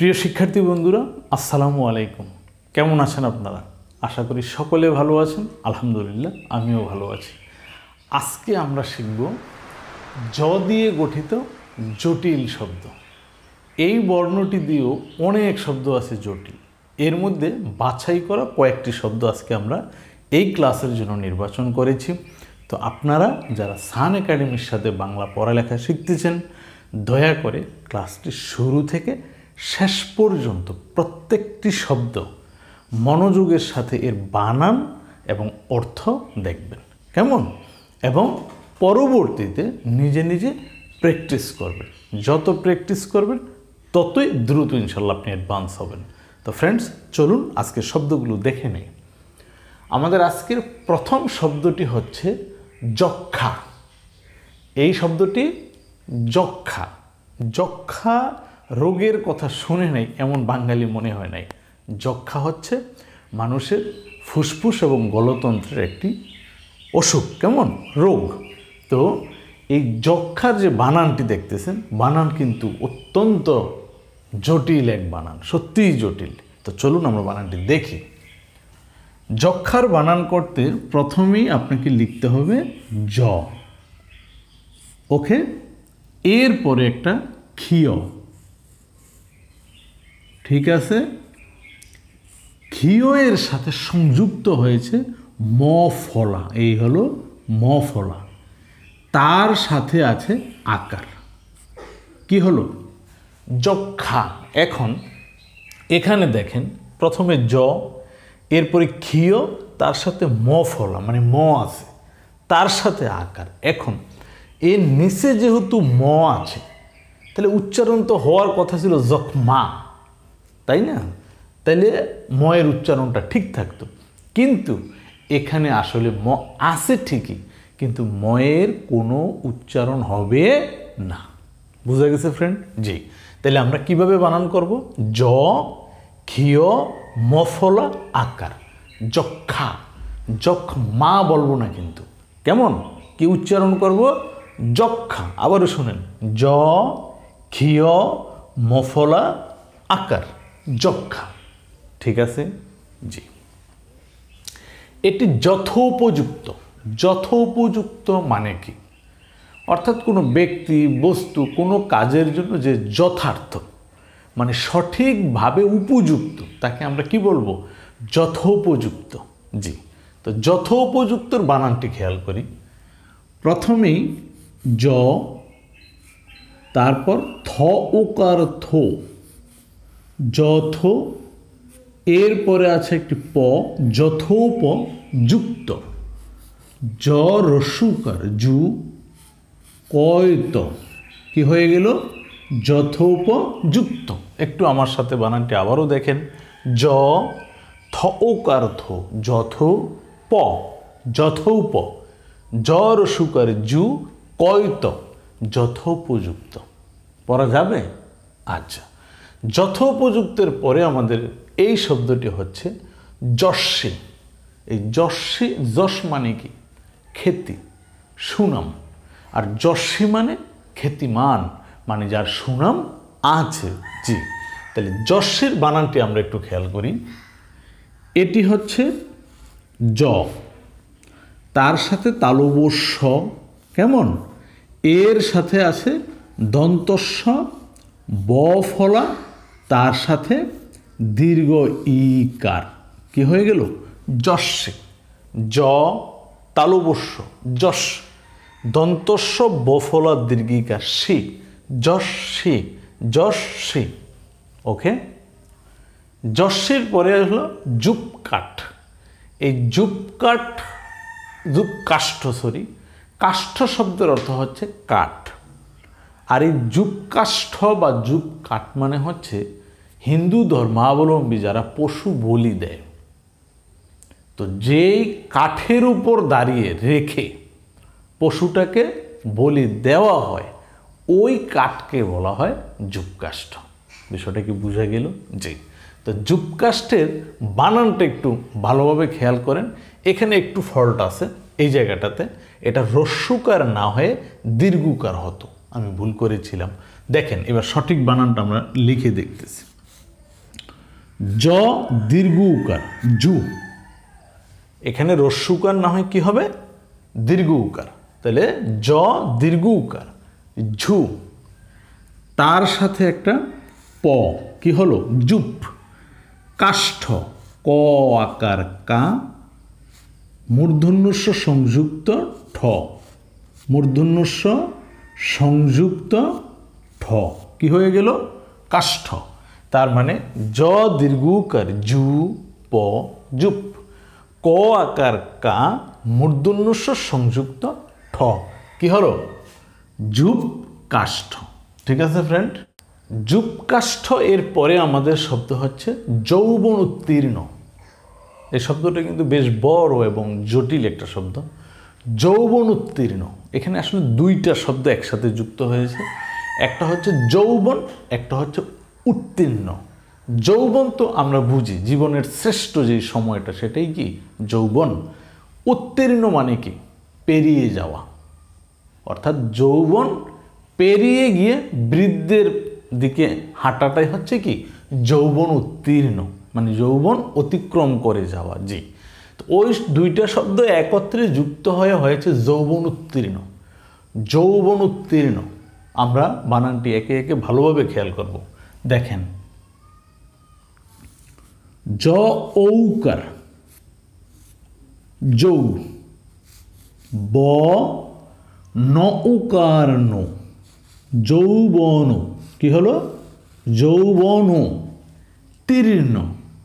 প্রিয় শিক্ষার্থী বন্ধুরা, আসসালামু আলাইকুম। কেমন আছেন আপনারা? আশা করি সকলে ভালো আছেন। আলহামদুলিল্লাহ, আমিও ভালো আছি। আজকে আমরা শিখব জ দিয়ে গঠিত জটিল শব্দ। এই বর্ণটি দিয়েও অনেক শব্দ আছে জটিল। এর মধ্যে বাছাই করা কয়েকটি শব্দ আজকে আমরা এই ক্লাসের জন্য নির্বাচন করেছি। তো আপনারা যারা সান একাডেমির সাথে বাংলা পড়ালেখা শিখতেছেন, দয়া করে ক্লাসটি শুরু থেকে শেষ পর্যন্ত প্রত্যেকটি শব্দ মনোযোগের সাথে এর বানান এবং অর্থ দেখবেন, কেমন? এবং পরবর্তীতে নিজে নিজে প্র্যাকটিস করবেন। যত প্র্যাকটিস করবেন ততই দ্রুত ইনশাল্লাহ আপনি অ্যাডভান্স হবেন। তো ফ্রেন্ডস, চলুন আজকে শব্দগুলো দেখে নেই। আমাদের আজকের প্রথম শব্দটি হচ্ছে যক্ষা। এই শব্দটি যক্ষা। যক্ষা রোগের কথা শুনে নাই এমন বাঙালি মনে হয় নাই। যক্ষা হচ্ছে মানুষের ফুসফুস এবং গলতন্ত্রের একটি অসুখ, কেমন রোগ। তো এই যক্ষার যে বানানটি দেখতেছেন, বানান কিন্তু অত্যন্ত জটিল এক বানান, সত্যিই জটিল। তো চলুন আমরা বানানটি দেখি। যক্ষার বানান করতে প্রথমেই আপনাকে লিখতে হবে জ, ওকে। এরপরে একটা ক্ষীয়, ঠিক আছে। ক্ষীয় এর সাথে সংযুক্ত হয়েছে ম ফলা, এই হলো ম ফলা। তার সাথে আছে আকার, কি হলো? যক্ষা। এখন এখানে দেখেন, প্রথমে জ, এরপরে ক্ষীয়, তার সাথে ম ফলা মানে ম আছে, তার সাথে আকার। এখন এর নিচে যেহেতু ম আছে, তাহলে উচ্চারণ তো হওয়ার কথা ছিল যক্ষ্মা, তাই না? তাইলে ময়ের উচ্চারণটা ঠিক থাকতো, কিন্তু এখানে আসলে ম আছে ঠিকই, কিন্তু ময়ের কোনো উচ্চারণ হবে না। বুঝা গেছে ফ্রেন্ড? জি। তাহলে আমরা কিভাবে বানান করব? জ, ক্ষীয়, মফলা, আকার, যক্ষা। যক্ষ্মা বলবো না কিন্তু, কেমন? কি উচ্চারণ করব? যক্ষা। আবারও শুনেন, জ, ক্ষীয়, মফলা, আকার, যক্ষা। ঠিক আছে? জি। এটি যথোপযুক্ত। যথোপযুক্ত মানে কি? অর্থাৎ কোনো ব্যক্তি, বস্তু, কোনো কাজের জন্য যে যথার্থ মানে সঠিকভাবে উপযুক্ত, তাকে আমরা কি বলবো? যথোপযুক্ত। জি। তো যথোপযুক্তর বানানটি খেয়াল করি। প্রথমেই জ, তারপর থ ওকার থো, যথ, এরপরে আছে একটি প, যথোপযুক্ত। জ রস্যুকার জু, কয়ত, কি হয়ে গেল? যথোপযুক্ত। একটু আমার সাথে বানানটি আবারও দেখেন। জ, থ ওকার থো, যথ, প, যথৌপ, জ রস্যুকার জু, কয়ত, যথোপযুক্ত। পড়া যাবে? আচ্ছা। যথোপযুক্তের পরে আমাদের এই শব্দটি হচ্ছে যশস্বী। এই যশস্বী, যশ মানে কি? খ্যাতি, সুনাম। আর যশস্বী মানে খ্যাতিমান, মানে যার সুনাম আছে। জি। তাহলে যশস্বীর বানানটি আমরা একটু খেয়াল করি। এটি হচ্ছে জ, তার সাথে তালবস্য, কেমন? এর সাথে আছে দন্তস্ব, ব ফলা, তার সাথে দীর্ঘ ইকার, কি হয়ে গেল? যশস্বী। জ, তালবস্য, যশ, দন্তস্ব, ব ফলা, দীর্ঘিকার, সি, যশস্বী, যশস্বী। ওকে। যশস্বীর পরে হলো যুপকাঠ। এই যুপকাঠ, কাষ্ঠ শব্দের অর্থ হচ্ছে কাঠ। আর এই যুপকাষ্ঠ বা যুপকাঠ মানে হচ্ছে হিন্দু ধর্মাবলম্বী যারা পশু বলি দেয়, তো যেই কাঠের উপর দাঁড়িয়ে রেখে পশুটাকে বলি দেওয়া হয়, ওই কাঠকে বলা হয় যুপকাষ্ঠ। বিষয়টা কি বুঝা গেল? জি। তো যুপকাষ্ঠের বানানটা একটু ভালোভাবে খেয়াল করেন। এখানে একটু ফল্ট আছে এই জায়গাটাতে, এটা রস্যুকার না হয়ে দীর্ঘকার হতো, আমি ভুল করেছিলাম। দেখেন এবার সঠিক বানানটা আমরা লিখে দেখতেছি। জ দীর্ঘ উকার জু, এখানে রস্য উকার না হয় কি হবে দীর্ঘ উকার, তাহলে জ দীর্ঘ উকার ঝু, তার সাথে একটা প কি হলো জুপ, কাষ্ঠ ক আকার কা মূর্ধন্যস্ব সংযুক্ত ঠ, মূর্ধন্যস্ব সংযুক্ত ঠ কি হয়ে গেল কাষ্ঠ, তার মানে জ দীর্ঘ উকার জু প জুপ, ক আকার কা মূর্ধন্যস্ব সংযুক্ত ঠ কি হলো জুপ কাষ্ঠ। ঠিক আছে ফ্রেন্ড, জুপ কাষ্ঠ এর পরে আমাদের শব্দ হচ্ছে যৌবন উত্তীর্ণ। এই শব্দটা কিন্তু বেশ বড় এবং জটিল একটা শব্দ। যৌবন উত্তীর্ণ, এখানে আসলে দুইটা শব্দ একসাথে যুক্ত হয়েছে, একটা হচ্ছে যৌবন, একটা হচ্ছে উত্তীর্ণ। যৌবন তো আমরা বুঝি জীবনের শ্রেষ্ঠ যে সময়টা সেটাই কি যৌবন। উত্তীর্ণ মানে কি পেরিয়ে যাওয়া, অর্থাৎ যৌবন পেরিয়ে গিয়ে বৃদ্ধের দিকে হাঁটাটাই হচ্ছে কি যৌবন উত্তীর্ণ, মানে যৌবন অতিক্রম করে যাওয়া। জি, তো ওই দুইটা শব্দ একত্রে যুক্ত হয়ে হয়েছে যৌবন উত্তীর্ণ। যৌবন উত্তীর্ণ, আমরা বানানটি একে একে ভালোভাবে খেয়াল করব। দেখেন, জ ঔকার যৌ, ব ন উকার নো যৌবন কি হলো যৌবন তীর্ণ,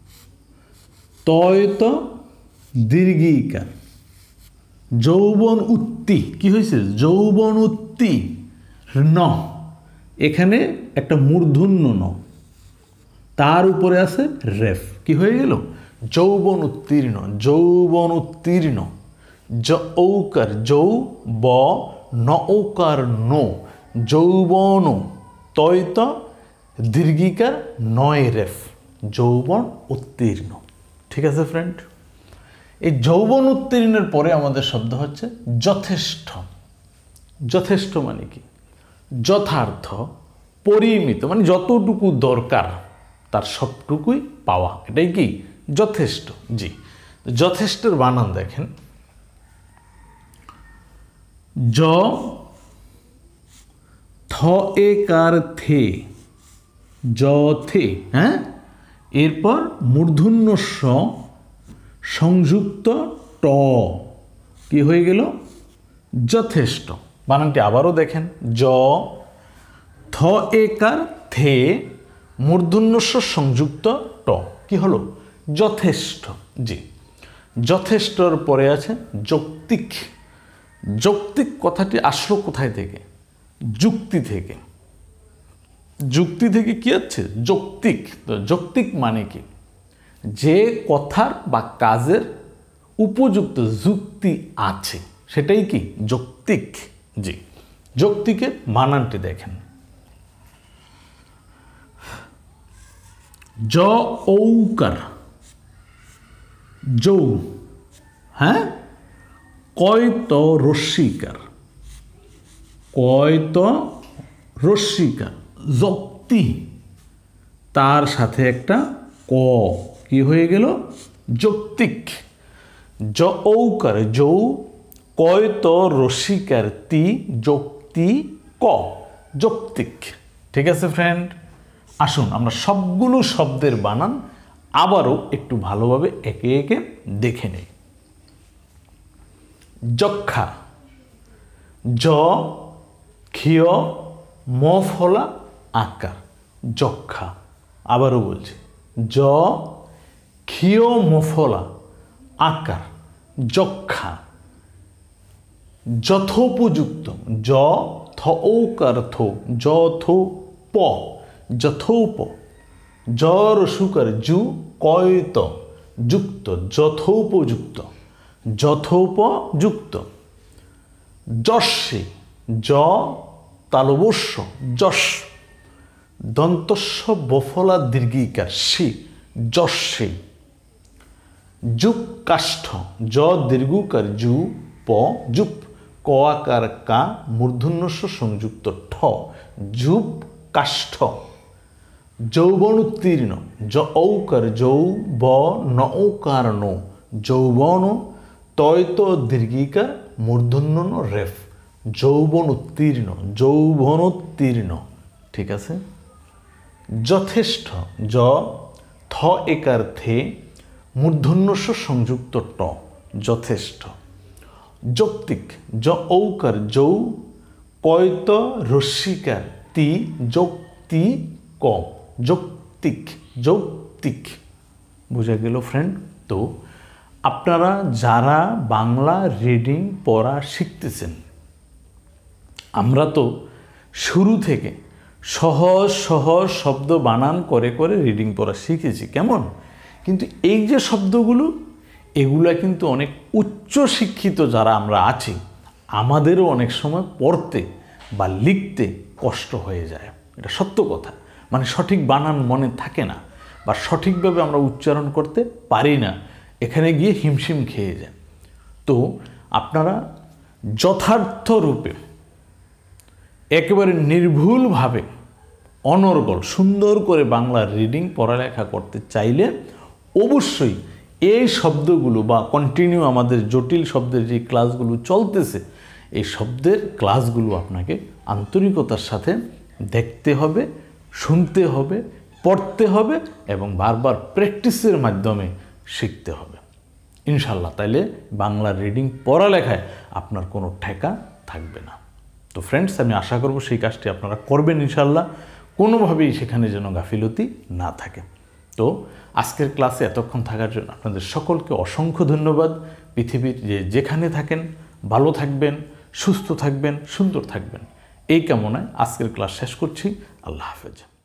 তয়ত দীর্ঘিকার যৌবন উত্তি কি হয়েছে যৌবন উত্তি ন, এখানে একটা মূর্ধন্য ন, তার উপরে আছে রেফ কি হয়ে গেল যৌবন উত্তীর্ণ। যৌবন উত্তীর্ণ, জ ঔকার যৌ ব ন ঔকার নো যৌবন তয়ত দীর্ঘিকার নয় রেফ যৌবন উত্তীর্ণ। ঠিক আছে ফ্রেন্ড, এই যৌবন উত্তীর্ণের পরে আমাদের শব্দ হচ্ছে যথেষ্ট। যথেষ্ট মানে কি যথার্থ, পরিমিত, মানে যতটুকু দরকার তার সবটুকুই পাওয়া, এটাই কি যথেষ্ট। জি, যথেষ্টের বানান দেখেন, জ থ একার থে যথে, হ্যাঁ, এরপর মূর্ধন্য স সংযুক্ত ট কি হয়ে গেল যথেষ্ট। বানানটি আবারও দেখেন, জ থ একার থে মূর্ধন্য স সংযুক্ত ট কি হলো যথেষ্ট। জি, যথেষ্টর পরে আছে যৌক্তিক। যৌক্তিক কথাটি আসলো কোথায় থেকে যুক্তি থেকে। যুক্তি থেকে কি আছে যৌক্তিক। তো যৌক্তিক মানে কি যে কথার বা কাজের উপযুক্ত যুক্তি আছে সেটাই কি যৌক্তিক। জি, যৌক্তিকের বানানটি দেখেন, জ ঔকার যৌ, হ্যাঁ, কয়ত রস্যিকার, কয়ত রস্যিকার যুক্তি, তার সাথে একটা ক কি হয়ে গেল যৌক্তিক। জ ঔকার যৌ কয়ত রস্যিকার তি যুক্তি ক যৌক্তিক। ঠিক আছে ফ্রেন্ড, আসুন আমরা সবগুলো শব্দের বানান আবারও একটু ভালোভাবে একে একে দেখে নেই। যক্ষা, জ ক্ষীয় ম ফলা আকার যক্ষা। আবারও বলছি, জ ক্ষীয় ম ফলা আকার যক্ষা। যথোপযুক্ত, জ থ ঔকার থো যথ প যথোপ, জ রসুকার জু কয়ত যুক্ত যথোপযুক্ত যথোপযুক্ত। যস্যে, জ তালবস্য যশ, দন্তস্য বফলা দীর্ঘিকার সি যস্যে। যুপ কাষ্ঠ, জ দীর্ঘকার জু প যুপ, ক আকার কা মূর্ধন্যস্য সংযুক্ত ঠ যুপ কাষ্ঠ। যৌবনোত্তীর্ণ, য ঔকার যৌ ব ন ঔকার নো, যৌবন, তয়ত দীর্ঘিকার মূর্ধন্য ন রেফ, যৌবনোত্তীর্ণ, যৌবনোত্তীর্ণ। ঠিক আছে। যথেষ্ট, য থ একার থে মূর্ধন্যস্ব সংযুক্ত ট, যথেষ্ট। যৌক্তিক, য ঔকার যৌ কয়ত রস্যিকার তি যৌক্তি ক, যৌক্তিক, যৌক্তিক। বোঝা গেল ফ্রেন্ড? তো আপনারা যারা বাংলা রিডিং পড়া শিখতেছেন, আমরা তো শুরু থেকে সহজ সহজ শব্দ বানান করে করে রিডিং পড়া শিখেছি, কেমন? কিন্তু এই যে শব্দগুলো, এগুলা কিন্তু অনেক উচ্চ শিক্ষিত যারা আমরা আছি, আমাদেরও অনেক সময় পড়তে বা লিখতে কষ্ট হয়ে যায়। এটা সত্য কথা। মানে সঠিক বানান মনে থাকে না বা সঠিকভাবে আমরা উচ্চারণ করতে পারি না, এখানে গিয়ে হিমশিম খেয়ে যায়। তো আপনারা যথার্থ রূপে একেবারে নির্ভুলভাবে অনর্গল সুন্দর করে বাংলা রিডিং পড়ালেখা করতে চাইলে অবশ্যই এই শব্দগুলো বা কন্টিনিউ আমাদের জটিল শব্দের যে ক্লাসগুলো চলতেছে, এই শব্দের ক্লাসগুলো আপনাকে আন্তরিকতার সাথে দেখতে হবে, শুনতে হবে, পড়তে হবে এবং বারবার প্র্যাকটিসের মাধ্যমে শিখতে হবে ইনশাল্লাহ। তাইলে বাংলা রিডিং পড়ালেখায় আপনার কোনো ঠেকা থাকবে না। তো ফ্রেন্ডস, আমি আশা করব সেই কাজটি আপনারা করবেন ইনশাল্লাহ, কোনোভাবেই সেখানে যেন গাফিলতি না থাকে। তো আজকের ক্লাসে এতক্ষণ থাকার জন্য আপনাদের সকলকে অসংখ্য ধন্যবাদ। পৃথিবীর যেখানে থাকেন ভালো থাকবেন, সুস্থ থাকবেন, সুন্দর থাকবেন, এই কামনায় আজকের ক্লাস শেষ করছি। আল্লাহ হাফেজ।